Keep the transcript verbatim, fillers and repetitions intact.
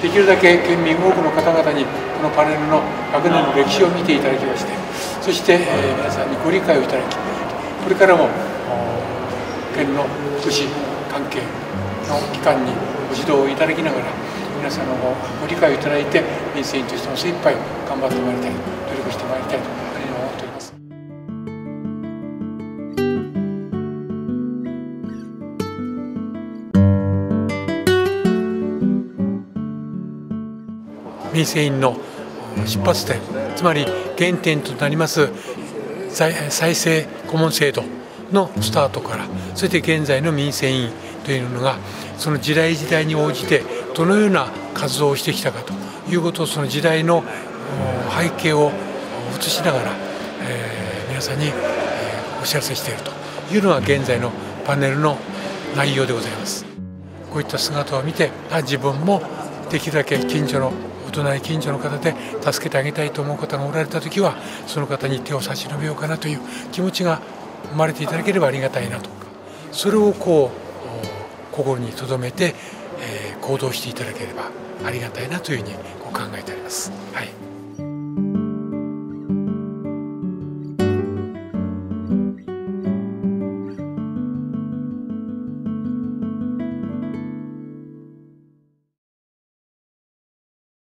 できるだけ県民多くの方々にこのパネルのひゃくねんの歴史を見ていただきまして、そして、えー、皆さんにご理解をいただき、これからも県の福祉関係の機関にご指導をいただきながら、皆さんのご理解をいただいて民生委員としても精一杯頑張ってまいりたい、努力してまいりたいと思っております。民生委員の出発点、つまり原点となります再生顧問制度のスタートから、そして現在の民生委員というのがその時代時代に応じてどのような活動をしてきたかということを、その時代の背景を映しながら、えー、皆さんに、えー、お知らせしているというのが現在のパネルの内容でございます。こういった姿を見て、自分もできるだけ近所のお隣近所の方で助けてあげたいと思う方がおられたときは、その方に手を差し伸べようかなという気持ちが生まれていただければありがたいなと、それをこう心に留めて、えー、行動していただければありがたいなというふうにこう考えております。はい。